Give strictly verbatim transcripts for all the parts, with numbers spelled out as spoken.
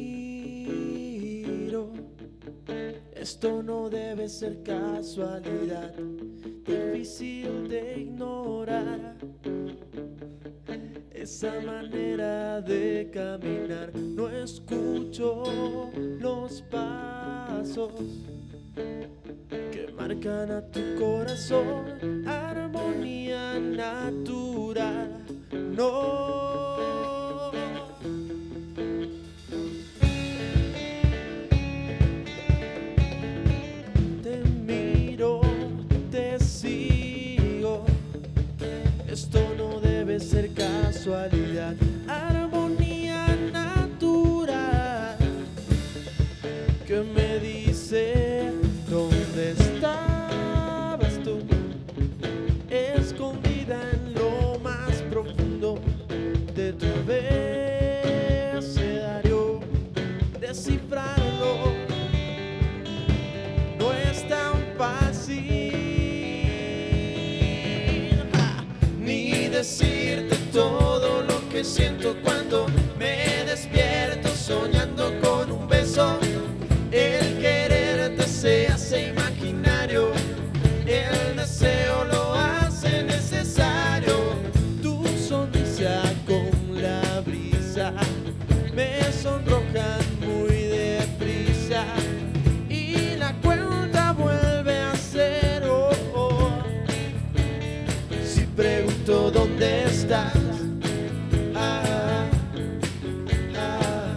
miro, esto no debe ser casualidad, difícil de ignorar. Esa manera de caminar, no escucho los pasos que marcan a tu corazón, armonía natural, no. Te miro, te sigo, esto no debe ser casualidad, armonía natural que me dice dónde estabas tú, escondida en lo más profundo de tu abecedario. Descifrarlo no es tan fácil, ah, ni decirte todo lo que siento cuando me despierto soñando con un beso. El quererte se hace imaginario, el deseo lo hace necesario. Tu sonrisa con la brisa me sonrojan muy deprisa y la cuenta vuelve a cero. Si pregunto dónde estás, ah, ah.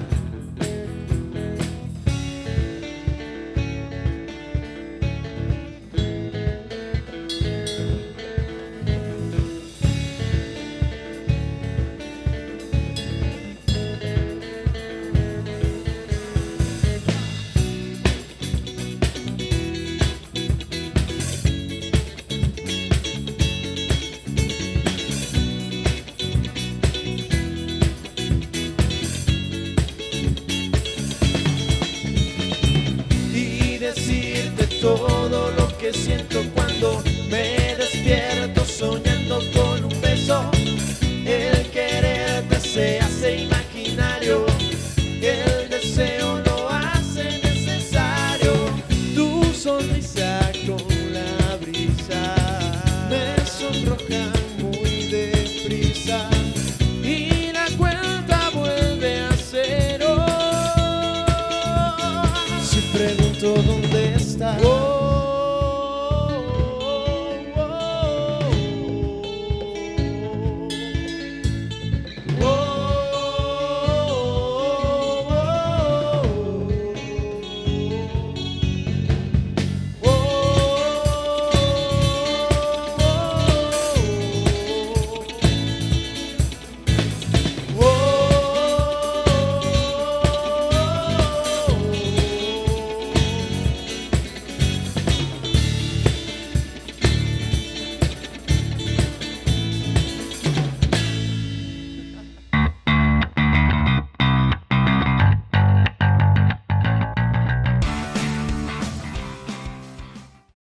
Decirte todo lo que siento cuando me despierto soñando con un beso. El quererte se hace imaginario, el deseo